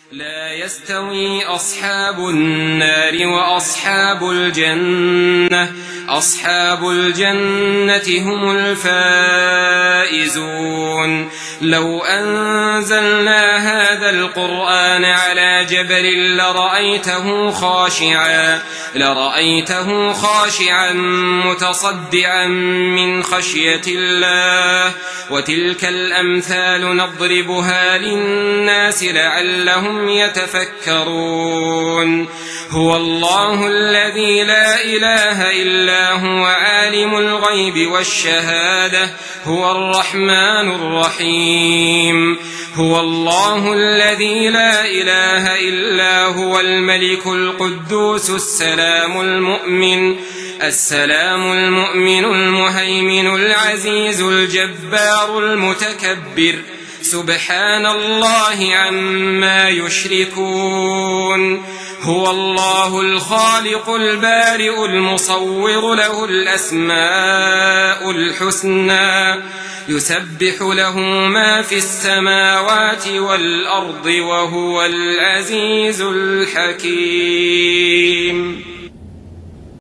لا يستوي أصحاب النار وأصحاب الجنة، أصحاب الجنة هم الفائزون. لو أنزلنا هذا القرآن على جبل لرأيته خاشعا متصدعا من خشية الله. وتلك الأمثال نضربها للناس لعلهم يتفكرون. هو الله الذي لا إله إلا هو عالم الغيب والشهادة، هو الرحمن الرحيم. هو الله الذي لا إله إلا هو الملك القدوس السلام المؤمن المهيمن العزيز الجبار المتكبر. سبحان الله عما يشركون. هو الله الخالق البارئ المصور، له الأسماء الحسنى، يسبح له ما في السماوات والأرض، وهو العزيز الحكيم.